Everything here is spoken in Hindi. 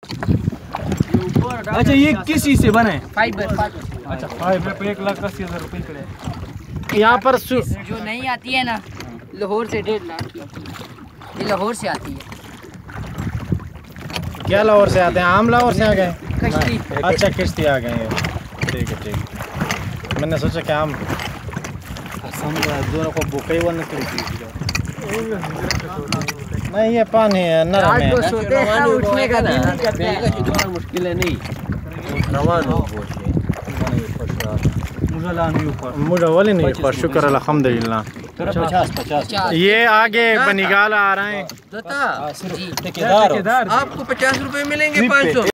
अच्छा ये किस चीज से बना है? फाइबर। अच्छा फाइबर पे 1,80,000 रुपये पड़े। यहाँ पर जो नहीं आती है ना लाहौर से 1.5 लाख की आती है। ये लाहौर से आती है। क्या लाहौर से आते हैं? आम लाहौर से आ गए? कश्ती। अच्छा किश्ती आ गए हैं। ठीक है ठीक है। मैंने सोचा कि आम दोनों को बुके वन नहीं, ये पानी है नरम है। उठने का दिल नहीं करता है। मुश्किल है नहीं मुझे वाले नहीं पर शुक्र अल्हम्दुलिल्लाह। 50 ये आगे बनिगाल आ रहे हैं। जी ठेकेदार आपको 50 रुपए मिलेंगे 500।